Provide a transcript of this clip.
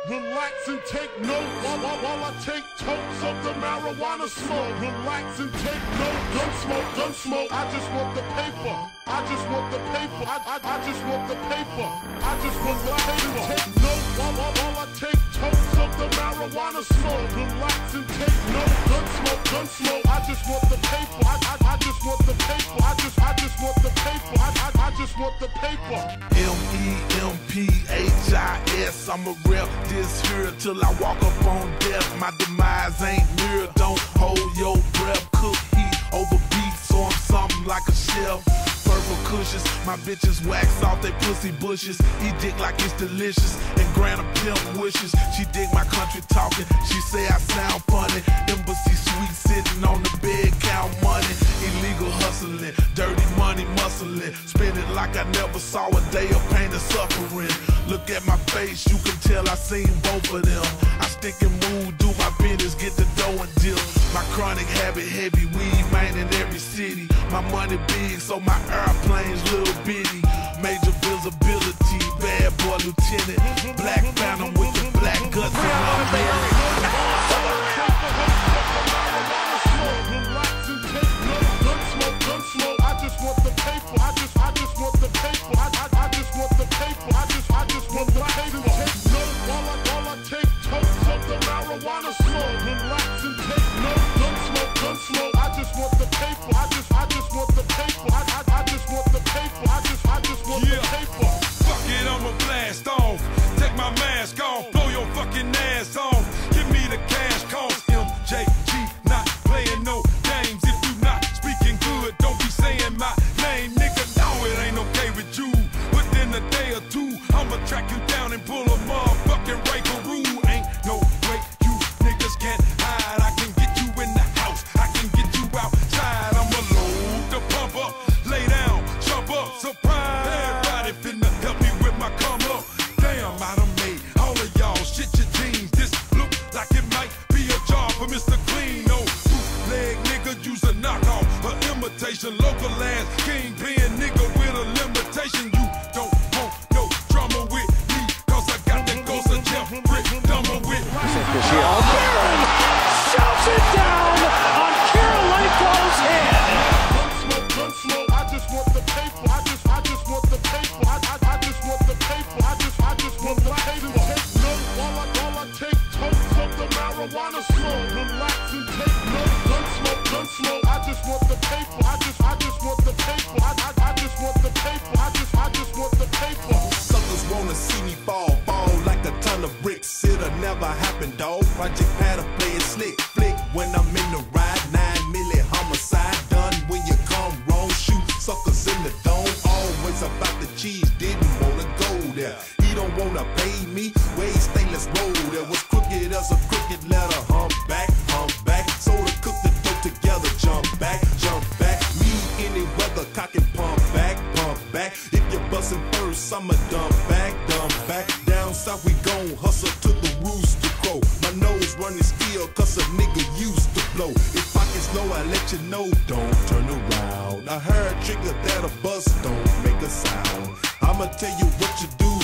Relax and take notes while I take totes of the marijuana smoke. Relax and take notes. Gun smoke. I just want the paper. I just want the paper. I just want the paper. I just want the paper. Take notes while I take totes of the marijuana smoke. Relax and take notes. Gun smoke. I just want the paper. I just want the paper. I just want the paper. I just want the paper. MEMPHIS. I'ma rep this here till I walk up on death. My demise ain't near. Don't hold your breath. Cook heat over beef, so I'm something like a chef. Purple cushions, my bitches wax off they pussy bushes. Eat dick like it's delicious and grant a pimp wishes. She dig my country talking, she say I sound funny. Embassy suite sitting on the bed, count money. Illegal hustling, dirty money muscling. Spend it like I never saw a day of pain and suffering. Look at my face, you can tell I seen both of them. I stick and move, do my business, get the dough and deal. My chronic habit heavy, weed man in every city. My money big, so my airplane's little bitty. Major visibility, bad boy lieutenant. Black phantom with the black guts and I'm in it. Gun smoke. I just want the paper. I just want the paper. I just want the paper. I just want the paper. Take notes while I take totes of the marijuana smoke. Relax and take notes. Gun smoke. I just want the paper. I just want the paper. I just want the paper. I just want the paper. Fuck it, I'ma blast off. Take my mask off. Blow your fucking ass off. Give me the cash cost. MJG, not playing no games. If you not speaking good, don't be saying my name, nigga. No, it ain't okay with you. Within a day or two, I'ma track you down and pull a motherfucking Rakeroo. Ain't no way you niggas can't hide. I can get you in the house. I can get you outside. I'ma load the pump up, lay down, jump up, surprise. Everybody finna help me with my come up. Damn, I done made all of y'all shit your jeans. This look like it might be a job for Mr. Clean. No bootleg nigga, use a knockoff, an imitation, local ass kingpin nigga with a limitation. You don't want no drama with me, cause I got that ghost of Jeff Brick Dumber with me. Shoves it down on Kirilenko's head. Gun smoke. I just want the paper. I just want the paper. I just want the paper. I just want the paper. Take notes while I take totes of the marijuana smoke. Relax and take notes. Gun smoke. I just want the paper. I just want the paper. I just want the paper. I just want the paper. Suckers wanna see me fall like a ton of bricks. It'll never happen, dawg. Project had to play it slick, flick when I'm in the ride. 9 milli homicide done when you come wrong. Shoot suckers in the dome. Always about the cheese, didn't wanna go there. He don't wanna pay me. Way stainless roll there was crooked as a crooked letter. Hump back. So to cook the dough together, jump back. Me any weather, cock and pump back. If you're bustin' first, I'ma dump back. Down south we gon' hustle to the rooster crow. My nose running still, cause a nigga used to blow. If pockets low, I let you know, don't turn around. I heard trigger that a bus don't make a sound. I'ma tell you what you do